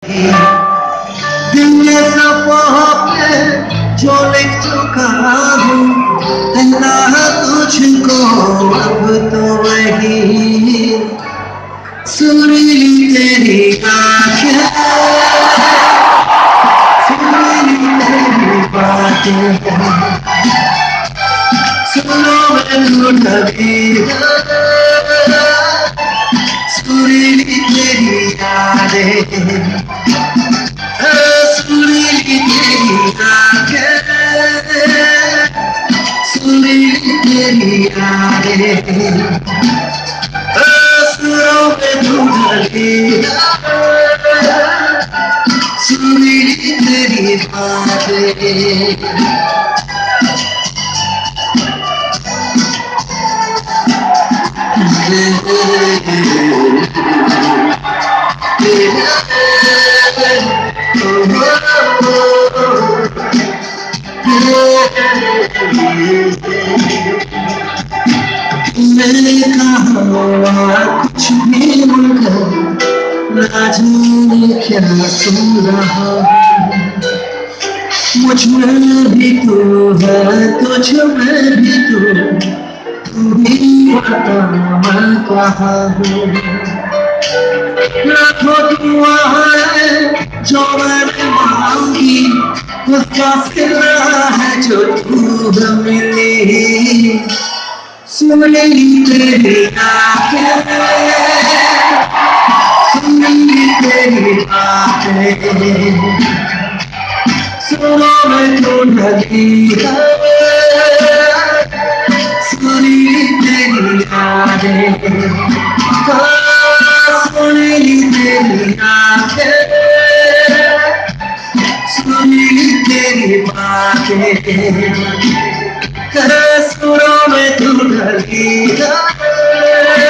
दिल में सफ़ों पे जो लिख चुका हूँ, कहना तुझको अब तो वही सुरीली तेरी आँखें, सुरीली तेरी बातें, सुनो मैं ढूंढी सुरीली तेरी यादें, सुरीली तेरी आँखें, सुरीली तेरी यादें, सुरों में ढूंढी सुरीली तेरी बातें। मैंने कहा कुछ भी उनका ना जाने क्या सुन रहा, मुझ में भी तो है तुझ में भी तो, तू भी बता मैं कहाँ हूँ। लाखों दुआ है जो मैंने मांगी, उसका सिला है जो तू मिली, सुरीली तेरी आँखें, सुरीली तेरी बातें, सुनो मैं ढूंढती है सुरीली तेरी यादें, सुरीली तेरी आँखें, सुरीली तेरी बातें, सुरों में तू ढली है